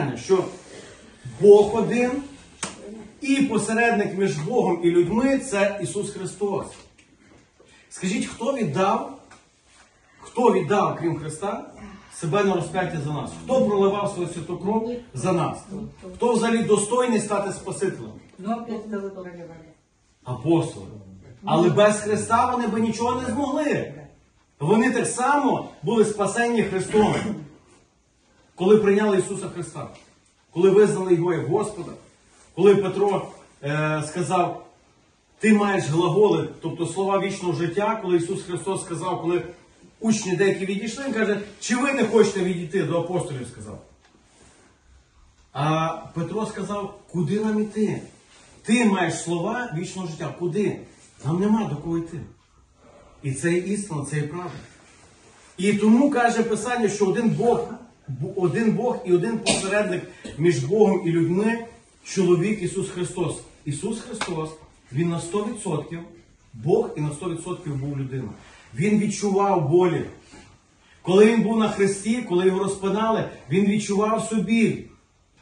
Писання, що Бог один і посередник між Богом і людьми – це Ісус Христос. Скажіть, хто віддав, крім Христа, себе на розп'яття за нас? Хто проливав свою святу кров за нас? Хто взагалі достойний стати Спасителем? Апостоли. Але без Христа вони би нічого не змогли. Вони так само були спасені Христом, коли прийняли Ісуса Христа. Коли визнали Його як Господа. Коли Петро сказав, ти маєш глаголи, тобто слова вічного життя, коли Ісус Христос сказав, коли учні деякі відійшли, Він каже, чи ви не хочете відійти, до апостолів сказав. А Петро сказав, куди нам іти? Ти маєш слова вічного життя. Куди? Нам нема до кого йти. І це є істина, це є правда. І тому каже Писання, що один Бог і один посередник між Богом і людьми – чоловік Ісус Христос. Ісус Христос, Він на 100% Бог і на 100% був людина. Він відчував болі. Коли Він був на хресті, коли Його розпинали, Він відчував цю біль.